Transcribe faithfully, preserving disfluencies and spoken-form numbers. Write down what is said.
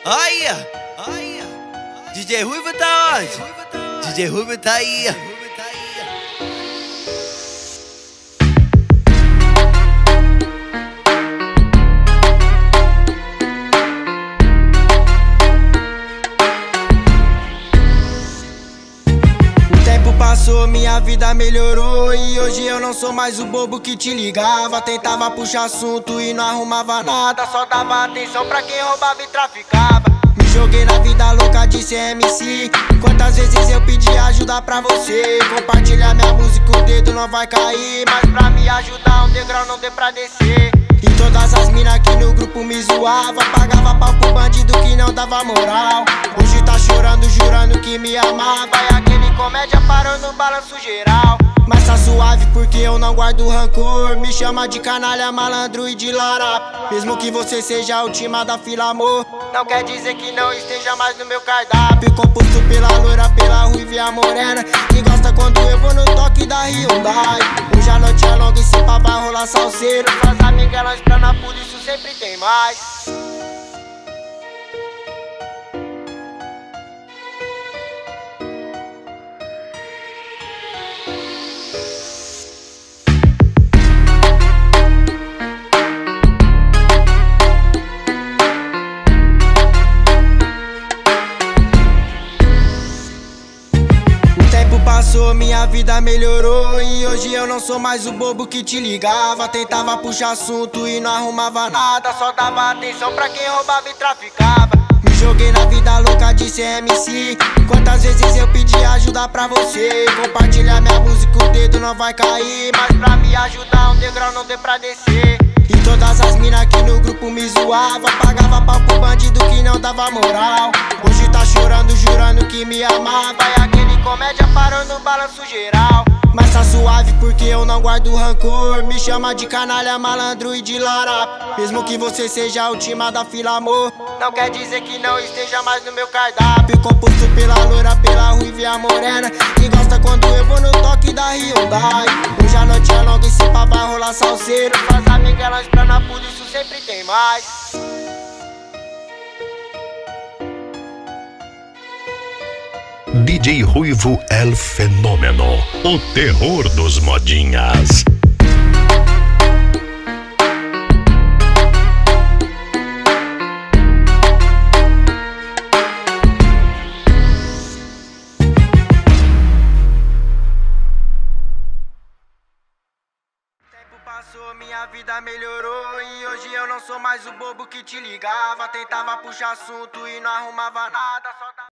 Aí, aí, D J Ruivo tá onde? D J Ruivo tá aí. O tempo passou, minha vida melhorou e hoje eu não sou mais o bobo que te ligava. Tentava puxar assunto e não arrumava nada, só dava atenção pra quem roubava e traficava. Me joguei na vida louca de ser M C. Quantas vezes eu pedi ajuda pra você? Compartilhar minha música, o dedo não vai cair, mas pra me ajudar um degrau não deu pra descer. E todas as minas que no grupo me zoava, pagava pau pro bandido que não dava moral. Hoje tá chorando, jurando que me amava, e aquele comédia parou no balanço geral. Mas tá suave porque eu não guardo rancor. Me chama de canalha, malandro e de lara. Mesmo que você seja a última da fila, amor, não quer dizer que não esteja mais no meu cardápio. Composto pela loira, pela ruiva e a morena, que gosta quando eu vou no toque da Hyundai. Hoje a noite é longa e se pá vai rolar salseiro. Suas amigas elas esperam a polícia, sempre tem mais. Passou, minha vida melhorou e hoje eu não sou mais o bobo que te ligava. Tentava puxar assunto e não arrumava nada, só dava atenção pra quem roubava e traficava. Me joguei na vida louca de ser M C. Quantas vezes eu pedi ajuda pra você? Compartilhar minha música, o dedo não vai cair, mas pra me ajudar um degrau não deu pra descer. E todas as minas que no grupo me zoava, pagava pau pro bandido que não dava moral. Hoje tá chorando, jurando que me amava, e aquele comédia parou no balanço geral. Mas tá suave porque eu não guardo rancor. Me chama de canalha, malandro e de lara. Mesmo que você seja a última da fila, amor, não quer dizer que não esteja mais no meu cardápio. Composto pela loira, pela ruiva e a morena, que gosta quando eu vou no toque da Hyundai. Hoje a noite é longa e se pá vai rolar salseiro. Suas amigas elas esperam a polícia, sempre tem mais. D J Ruivo El Fenômeno, o terror dos modinhas. Passou, minha vida melhorou e hoje eu não sou mais o bobo que te ligava. Tentava puxar assunto e não arrumava nada, só